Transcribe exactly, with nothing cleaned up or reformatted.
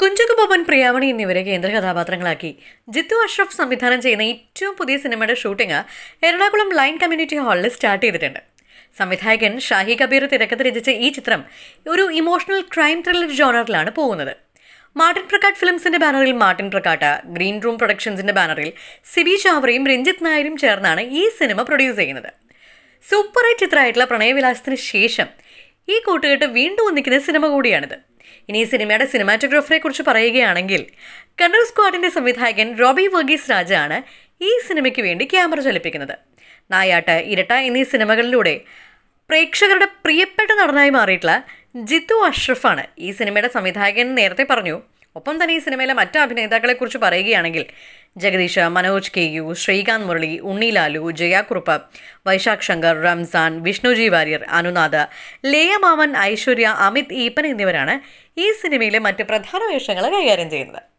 കുഞ്ചുക്ക് ബോബൻ, പ്രിയാമണി എന്നിവരെ കേന്ദ്ര കഥാപാത്രങ്ങളാക്കി ജിത്തു അഷ്റഫ് സംവിധാനം ചെയ്യുന്ന ഏറ്റവും പുതിയ സിനിമയുടെ ഷൂട്ടിംഗ് എറണാകുളം ലൈൻ കമ്മ്യൂണിറ്റി ഹാളിൽ സ്റ്റാർട്ട് ചെയ്തിട്ടുണ്ട്. സംവിധായകൻ ഷാഹി കബീർ തിരക്കഥ രചിച്ച ഈ ചിത്രം ഒരു ഇമോഷണൽ ക്രൈം ത്രില്ലർ ജോണറിലാണ് പോകുന്നത്. മാർട്ടിൻ പ്രക്കാട്ട് ഫിലിംസിന്റെ ബാനറിൽ മാർട്ടിൻ പ്രക്കാട്ട്, ഗ്രീൻ റൂം പ്രൊഡക്ഷൻസിന്റെ ബാനറിൽ സിബി ചാവറയും രഞ്ജിത്ത് നായരും ചേർന്നാണ് ഈ സിനിമ പ്രൊഡ്യൂസ് ചെയ്യുന്നത്. സൂപ്പർ ഹിറ്റ് ചിത്രമായിട്ടുള്ള പ്രണയവിലാസത്തിന് ശേഷം ഈ കൂട്ടുകെട്ട് വീണ്ടും ഒന്നിക്കുന്ന സിനിമ കൂടിയാണിത്. ഇനി ഈ സിനിമയുടെ സിനിമാറ്റോഗ്രാഫറെ കുറിച്ച് പറയുകയാണെങ്കിൽ കണ്ണൂർ സ്ക്വാഡിന്റെ സംവിധായകൻ റോബി വർഗീസ് രാജാണ് ഈ സിനിമയ്ക്ക് വേണ്ടി ക്യാമറ ചലിപ്പിക്കുന്നത്. നായാട്ട്, ഇരട്ട എന്നീ സിനിമകളിലൂടെ പ്രേക്ഷകരുടെ പ്രിയപ്പെട്ട നടനായി മാറിയിട്ടുള്ള ജിത്തു അഷ്റഫാണ് ഈ സിനിമയുടെ സംവിധായകൻ നേരത്തെ പറഞ്ഞു. ഒപ്പം തന്നെ ഈ സിനിമയിലെ മറ്റ് അഭിനേതാക്കളെ കുറിച്ച് പറയുകയാണെങ്കിൽ ജഗദീഷ്, മനോജ് കെ യു, ശ്രീകാന്ത് മുരളി, ഉണ്ണി ലാലു, ജയ കുറുപ്പ്, വൈശാഖ് ശങ്കർ, റംസാൻ, വിഷ്ണുജി വാര്യർ, അനുനാഥ്, ലേയ മാമൻ, ഐശ്വര്യ, അമിത് ഈപ്പൻ എന്നിവരാണ് ഈ സിനിമയിലെ മറ്റ് പ്രധാന വേഷങ്ങൾ കൈകാര്യം ചെയ്യുന്നത്.